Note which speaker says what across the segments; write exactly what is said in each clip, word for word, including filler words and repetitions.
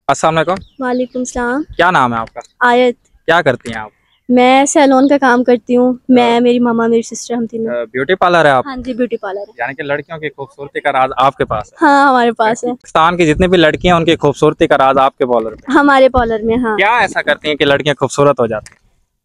Speaker 1: अस्सलाम वालेकुम।
Speaker 2: वालेकुम सलाम।
Speaker 1: क्या नाम है आपका?
Speaker 2: आयत।
Speaker 1: क्या करती हैं आप?
Speaker 2: मैं सैलून का काम करती हूँ। मैं, मेरी मामा, मेरी सिस्टर, हम तीनों।
Speaker 1: ब्यूटी पार्लर है आप?
Speaker 2: हाँ जी, ब्यूटी पार्लर है।
Speaker 1: यानी कि लड़कियों की खूबसूरती का राज आपके पास है?
Speaker 2: हाँ, हमारे पास है।
Speaker 1: पाकिस्तान की जितनी भी लड़कियां हैं उनकी खूबसूरती का राज आपके पार्लर में?
Speaker 2: हमारे पार्लर में, हाँ।
Speaker 1: क्या ऐसा करती हैं कि लड़कियां खूबसूरत हो जाती हैं?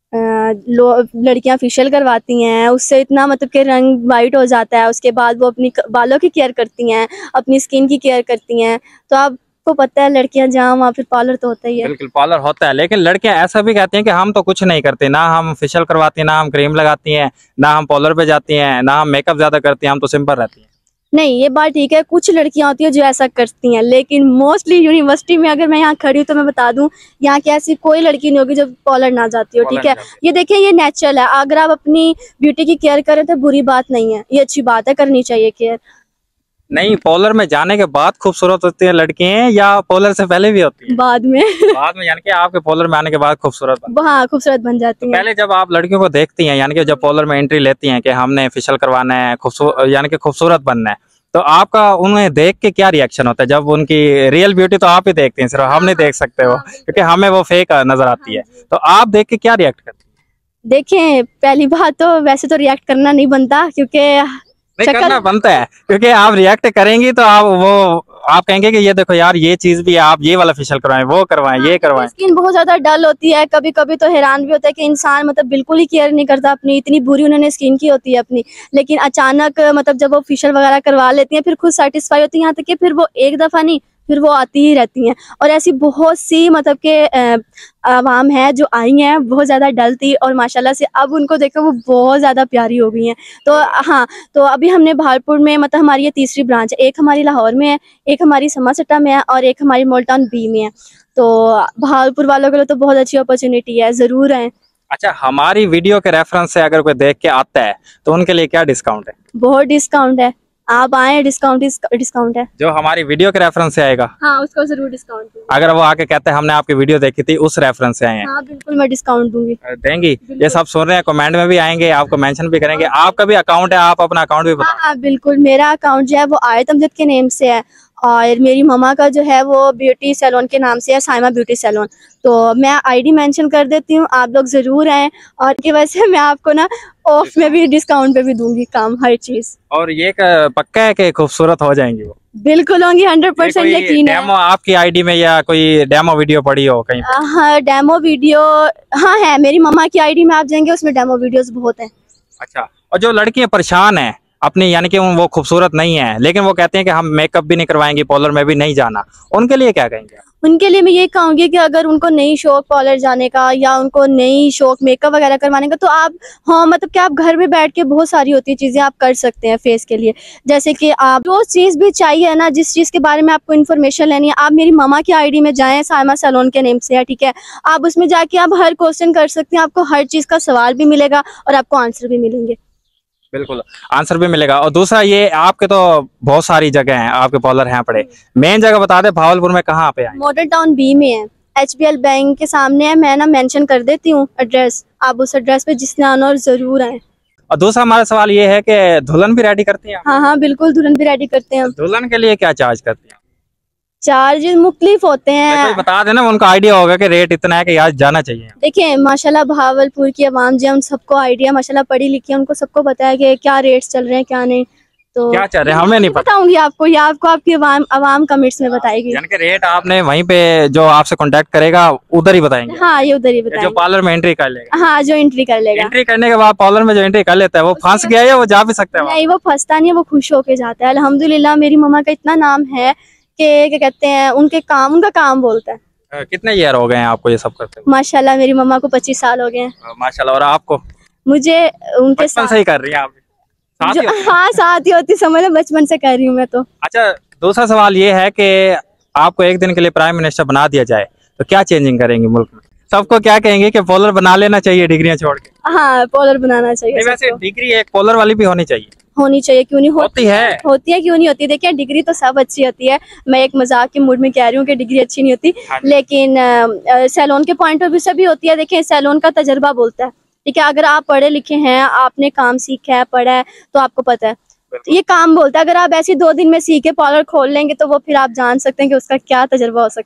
Speaker 2: लड़कियां फेशियल करवाती हैं, उससे इतना मतलब कि रंग वाइट हो जाता है। उसके बाद वो अपनी बालों की केयर करती हैं, अपनी स्किन की केयर करती हैं। तो आप को पता है लड़कियां जहाँ वहाँ फिर पार्लर तो होता ही है।
Speaker 1: बिल्कुल पार्लर होता है, लेकिन लड़कियां ऐसा भी कहती हैं कि हम तो कुछ नहीं करते, ना हम फेशियल करवाती हैं, ना हम क्रीम लगाती हैं, ना हम पार्लर पे जाती हैं, ना हम मेकअप ज्यादा करती हैं, हम तो सिंपल रहती हैं।
Speaker 2: नहीं, ये बात ठीक है, कुछ लड़कियां होती है जो ऐसा करती हैं, लेकिन मोस्टली यूनिवर्सिटी में अगर मैं यहाँ खड़ी हूँ तो मैं बता दूं, यहाँ की ऐसी कोई लड़की नहीं होगी जो पार्लर ना जाती हो। ठीक है, ये देखिए, ये नेचुरल है। अगर आप अपनी ब्यूटी की केयर करें तो बुरी बात नहीं है, ये अच्छी बात है, करनी चाहिए केयर।
Speaker 1: नहीं, पार्लर में जाने के बाद खूबसूरत होती है लड़कियां या पार्लर से पहले भी होती है?
Speaker 2: बाद में।
Speaker 1: बाद में, यानी कि आपके पार्लर में आने के बाद खूबसूरत बन
Speaker 2: हाँ, खूबसूरत बन जाती
Speaker 1: तो
Speaker 2: हैं।
Speaker 1: पहले जब आप लड़कियों को देखती हैं, यानी कि जब पार्लर में एंट्री लेती हैं कि हमने फेशियल करवाना है, खूबसूरत यानी कि खूबसूरत बनना है, तो आपका उन्हें देख के क्या रिएक्शन होता है? जब उनकी रियल ब्यूटी तो आप ही देखते हैं, सिर्फ हम नहीं देख सकते हो, क्योंकि हमें वो फेक नजर आती है। तो आप देख के क्या रिएक्ट करती हैं?
Speaker 2: देखें, पहली बात तो वैसे तो रिएक्ट करना नहीं बनता, क्योंकि
Speaker 1: नहीं करना बनता है, क्योंकि आप रिएक्ट करेंगी तो आप वो आप कहेंगे कि ये देखो यार, ये चीज भी आप ये वाला फेशियल करवाएं, वो करवाएं,
Speaker 2: हाँ,
Speaker 1: ये करवाएं।
Speaker 2: स्किन बहुत ज्यादा डल होती है, कभी कभी तो हैरान भी होता है कि इंसान मतलब बिल्कुल ही केयर नहीं करता अपनी, इतनी बुरी उन्होंने स्किन की होती है अपनी। लेकिन अचानक मतलब जब वो फेशियल वगैरह करवा लेती हैं, फिर खुद सेटिस्फाई होती है, यहाँ तक कि फिर वो एक दफा नहीं, फिर वो आती ही रहती हैं। और ऐसी बहुत सी मतलब के आवाम है जो आई हैं, बहुत ज़्यादा डल थी और माशाल्लाह से अब उनको देखो वो बहुत ज़्यादा प्यारी हो गई हैं। तो हाँ, तो अभी हमने भालपुर में, मतलब हमारी ये तीसरी ब्रांच है, एक हमारी लाहौर में है, एक हमारी समासट्टा में है और एक हमारी मोल्टान बी में है। तो भालपुर वालों के लिए तो बहुत अच्छी अपॉर्चुनिटी है, ज़रूर आएँ।
Speaker 1: अच्छा, हमारी वीडियो के रेफरेंस से अगर कोई देख के आता है तो उनके लिए क्या डिस्काउंट है?
Speaker 2: बहुत डिस्काउंट है, आप आए, डिस्काउंट डिस्काउंट है।
Speaker 1: जो हमारी वीडियो के रेफरेंस से आएगा,
Speaker 2: हाँ, उसको जरूर डिस्काउंट दूंगी।
Speaker 1: अगर वो आके कहते हैं हमने आपकी वीडियो देखी थी, उस रेफरेंस से आए हैं?
Speaker 2: हाँ, बिल्कुल मैं डिस्काउंट दूंगी।
Speaker 1: देंगी? ये सब सुन रहे हैं, कमेंट में भी आएंगे, आपको मेंशन भी करेंगे। आपका भी अकाउंट है, आप अपना अकाउंट भी बताओ।
Speaker 2: हाँ, बिल्कुल, मेरा अकाउंट जो है वो आयत अमजद के नेम से है और मेरी ममा का जो है वो ब्यूटी सैलून के नाम से है, साइमा ब्यूटी सैलून। तो मैं आईडी मेंशन कर देती हूँ, आप लोग जरूर आएं। और की वजह से मैं आपको ना ऑफ में भी, डिस्काउंट पे भी दूंगी काम, हर चीज।
Speaker 1: और ये पक्का है कि खूबसूरत हो जाएंगी वो?
Speaker 2: बिल्कुल होंगी, हंड्रेड परसेंट यकीन है।
Speaker 1: डेमो आपकी आईडी में या कोई डेमो वीडियो पड़ी हो कहीं?
Speaker 2: हाँ, डेमो वीडियो हाँ है, मेरी ममा की आईडी में आप जाएंगे, उसमें डेमो वीडियोस बहुत हैं।
Speaker 1: अच्छा, और जो लड़कियां परेशान हैं अपनी, यानी कि वो खूबसूरत नहीं है लेकिन वो कहते हैं कि हम मेकअप भी नहीं करवाएंगे, पार्लर में भी नहीं जाना, उनके लिए क्या कहेंगे?
Speaker 2: उनके लिए मैं ये कहूँगी कि अगर उनको नहीं शौक पार्लर जाने का या उनको नहीं शौक मेकअप वगैरह करवाने का, तो आप, हाँ मतलब कि आप घर में बैठ के बहुत सारी होती है चीज़ें आप कर सकते हैं फेस के लिए। जैसे कि आप जो चीज़ भी चाहिए ना, जिस चीज़ के बारे में आपको इन्फॉर्मेशन लेनी है, आप मेरी मामा की आईडी में जाएं, साइमा सैलून के नेम से है, ठीक है। आप उसमें जाके आप हर क्वेश्चन कर सकते हैं, आपको हर चीज़ का सवाल भी मिलेगा और आपको आंसर भी मिलेंगे।
Speaker 1: बिल्कुल, आंसर भी मिलेगा। और दूसरा, ये आपके तो बहुत सारी जगह हैं, आपके पार्लर हैं पड़े, मेन जगह बता दे भावलपुर में कहाँ पे आए?
Speaker 2: मॉडल टाउन बी में है, एच बी एल बैंक के सामने है। मैं ना मेंशन कर देती हूँ एड्रेस, आप उस एड्रेस पे जिसने आना और जरूर आए।
Speaker 1: और दूसरा हमारा सवाल ये है कि दुल्हन भी रेडी करती हैं?
Speaker 2: हाँ हाँ, बिल्कुल, दुल्हन भी रेडी करते हैं।
Speaker 1: दुल्हन के लिए क्या चार्ज करती हैं?
Speaker 2: चार्जेस मुख्तलिफ होते हैं।
Speaker 1: तो बता देना, उनको आइडिया होगा कि रेट इतना है कि आज जाना चाहिए।
Speaker 2: देखिए, माशाल्लाह भावलपुर की आवाम जो, उन सबको आइडिया, माशाल्लाह पढ़ी लिखी है, उनको सबको पता है कि क्या रेट्स चल रहे हैं क्या नहीं। तो
Speaker 1: क्या चल रहे हैं हमें नहीं पता,
Speaker 2: बताऊंगी आपको, या आपको आपकी आवाम आवाम कमेंट्स में बताएगी।
Speaker 1: यानी कि रेट आपने वहीं पे जो आपसे कांटेक्ट करेगा उधर ही बताएंगे?
Speaker 2: हाँ, ये उधर ही बताएंगे।
Speaker 1: जो पार्लर में एंट्री कर लेगा?
Speaker 2: हाँ, जो एंट्री कर लेगा।
Speaker 1: एंट्री करने के बाद पार्लर में जो एंट्री कर लेता है वो फंस गया या वो जा भी सकता है?
Speaker 2: नहीं, वो फंसता नहीं है, वो खुश होके जाता है। अल्हम्दुलिल्लाह, मेरी मम्मा का इतना नाम है कि क्या कहते हैं, उनके काम, उनका काम बोलता है।
Speaker 1: कितने ईयर हो गए हैं आपको ये सब करते हुए?
Speaker 2: माशाल्लाह, मेरी मम्मा को पच्चीस साल हो गए हैं।
Speaker 1: माशाल्लाह। और आपको?
Speaker 2: मुझे उनके
Speaker 1: साथ से ही कर रही हैं आप? साथ
Speaker 2: जो,
Speaker 1: ही
Speaker 2: हाँ, साथ ही होती, समझ लो बचपन से कर रही हूँ मैं तो।
Speaker 1: अच्छा, दूसरा सवाल ये है कि आपको एक दिन के लिए प्राइम मिनिस्टर बना दिया जाए तो क्या चेंजिंग करेंगे मुल्क में? सबको क्या कहेंगे कि पॉलर बना लेना चाहिए डिग्रियां छोड़ के?
Speaker 2: हाँ, पॉलर बनाना चाहिए।
Speaker 1: वैसे डिग्री एक पॉलर वाली भी होनी चाहिए।
Speaker 2: होनी चाहिए, क्यों नहीं होती,
Speaker 1: होती है
Speaker 2: होती है क्यों नहीं होती। देखिए, डिग्री तो सब अच्छी होती है, मैं एक मजाक के मूड में कह रही हूँ कि डिग्री अच्छी नहीं होती, लेकिन सैलून के पॉइंट ऑफ व्यू से भी होती है। देखिए, सैलून का तजर्बा बोलता है, ठीक है। अगर आप पढ़े लिखे हैं, आपने काम सीखा है, पढ़ा है, तो आपको पता है, ये काम बोलता है। अगर आप ऐसे दो दिन में सीख के पार्लर खोल लेंगे तो वो फिर आप जान सकते हैं कि उसका क्या तजर्बा हो सकता है।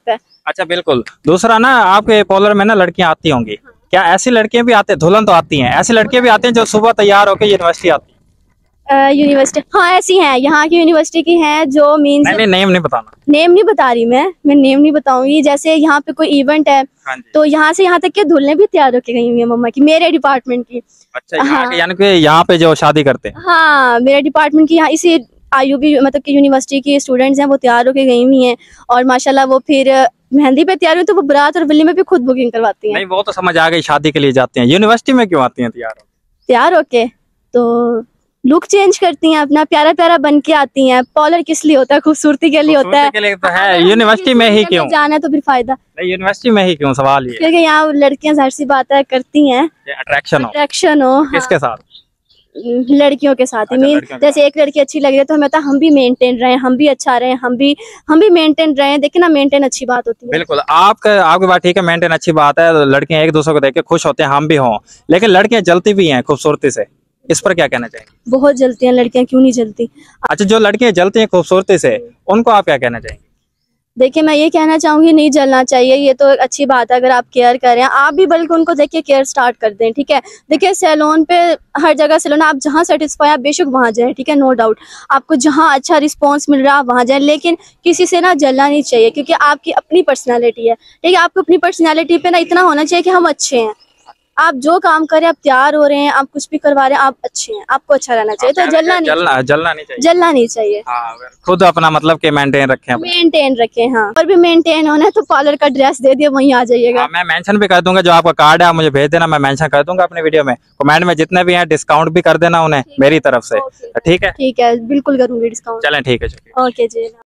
Speaker 1: अच्छा बिल्कुल। दूसरा ना आपके पार्लर में ना लड़कियां आती होंगी, क्या ऐसी लड़कियां भी आते हैं? दुल्हन तो आती हैं, ऐसी लड़कियां भी आती हैं जो सुबह तैयार होकर यूनिवर्सिटी आती हैं?
Speaker 2: यूनिवर्सिटी, हाँ ऐसी हैं, यहाँ की यूनिवर्सिटी की हैं जो मीन्स,
Speaker 1: नहीं नहीं नेम नहीं बताना।
Speaker 2: नेम नहीं बता रही मैं मैं नेम नहीं बताऊंगी। जैसे यहाँ पे कोई इवेंट है,
Speaker 1: हाँ जी।
Speaker 2: तो यहाँ से यहाँ तक के दुल्हने भी तैयार होके गई हुई है मम्मा की, मेरे डिपार्टमेंट की।
Speaker 1: अच्छा, यहाँ
Speaker 2: हाँ।
Speaker 1: के यानी कि यहाँ पे जो शादी करते हैं?
Speaker 2: हाँ, मेरे डिपार्टमेंट की यहाँ इसी आईयूबी मतलब कि यूनिवर्सिटी की स्टूडेंट्स हैं, वो तैयार होके गई हुई हैं और माशाल्लाह वो फिर मेहंदी पे तैयार हुई तो वो बारात और वली में भी खुद बुकिंग करवाती हैं।
Speaker 1: नहीं वो तो समझ आ गई, शादी के लिए जाते हैं, यूनिवर्सिटी में क्यों आती हैं तैयार होके?
Speaker 2: तैयार होके तो लुक चेंज करती हैं, अपना प्यारा प्यारा बन के आती हैं। पार्लर किस लिए होता है? खूबसूरती के लिए होता है।
Speaker 1: के लिए तो है, यूनिवर्सिटी में ही क्यों
Speaker 2: जाना है तो फिर फायदा
Speaker 1: नहीं, यूनिवर्सिटी में ही क्यों? सवाल ये
Speaker 2: क्योंकि यहाँ लड़कियां जाहिर सी बात है करती हैं,
Speaker 1: अट्रैक्शन हो।
Speaker 2: अट्रैक्शन हो। हाँ,
Speaker 1: किसके साथ?
Speaker 2: लड़कियों के साथ ही।
Speaker 1: अच्छा,
Speaker 2: मीन
Speaker 1: लड़कियों के
Speaker 2: जैसे एक लड़की अच्छी लग रही है तो हमें तो हम भी मेंटेन रहे, हम भी अच्छा रहे, हम भी हम भी मेंटेन रहे। देखिए ना, मेंटेन अच्छी बात होती है।
Speaker 1: बिल्कुल, आपका आपकी बात ठीक है, मेंटेन अच्छी बात है, लड़कियां एक दूसरे को देख के खुश होते हैं, हम भी हों, लेकिन लड़कियां जलती भी हैं खूबसूरती से, इस पर क्या कहना चाहिए?
Speaker 2: बहुत जलती हैं लड़कियां, क्यों नहीं जलती।
Speaker 1: अच्छा, जो लड़कियां जलती हैं खूबसूरती से, उनको आप क्या कहना चाहेंगे?
Speaker 2: देखिए मैं ये कहना चाहूंगी, नहीं जलना चाहिए, ये तो एक अच्छी बात है। अगर आप केयर करें, आप भी बल्कि उनको देख के केयर स्टार्ट कर दें, ठीक है। देखिए सैलून पे हर जगह सैलून, आप जहाँ सेटिस्फाई आप बेशक वहाँ जाएं, ठीक है, नो डाउट। आपको जहाँ अच्छा रिस्पांस मिल रहा है आप वहाँ जाएं, लेकिन किसी से ना जलना नहीं चाहिए, क्योंकि आपकी अपनी पर्सनैलिटी है, ठीक है। आपको अपनी पर्सनैलिटी पे ना इतना होना चाहिए कि हम अच्छे हैं। आप जो काम करें, आप तैयार हो रहे हैं, आप कुछ भी करवा रहे हैं, आप अच्छे हैं, आपको अच्छा रहना चाहिए। तो जलना नहीं
Speaker 1: जलना जलना नहीं चाहिए,
Speaker 2: जलना नहीं चाहिए।
Speaker 1: हाँ, खुद अपना मतलब के मेंटेन रखें,
Speaker 2: मेंटेन रखें। हाँ, और भी मेंटेन होना है तो पार्लर का ड्रेस दे दिए, वहीं आ जाइएगा।
Speaker 1: हाँ, मैं मेंशन भी कर दूंगा, जो आपका कार्ड है आप मुझे भेज देना, मैं मेंशन कर दूंगा अपने वीडियो में। कमेंट में जितने भी हैं डिस्काउंट भी कर देना उन्हें मेरी तरफ से, ठीक है?
Speaker 2: ठीक है, बिल्कुल करूंगी डिस्काउंट।
Speaker 1: चलें, ठीक है, शुक्रिया।
Speaker 2: ओके जी।